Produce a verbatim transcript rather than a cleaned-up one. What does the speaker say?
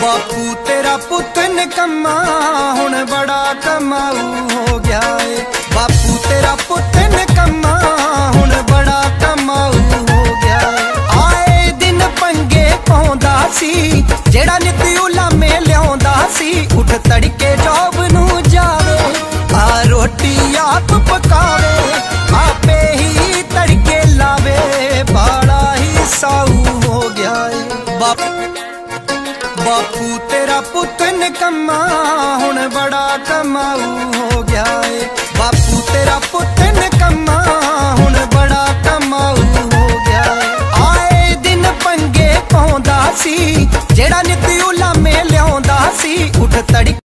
बापू तेरा पुत निकम्मा हुण बड़ा कमाऊ हो गया है। बापू तेरा पुत निकम्मा हुण बड़ा कमाऊ हो गया है। आए दिन पंगे पाउंदा सी जेड़ा नित उलामे लियाउंदा सी। उठ तड़के जॉब नू जावे आ रोटी आप पकावे आपे ही तड़के लावे बड़ा ही साऊ हो गया है। बापू बापू तेरा पुत निकम्मा हुण बड़ा कमाऊ।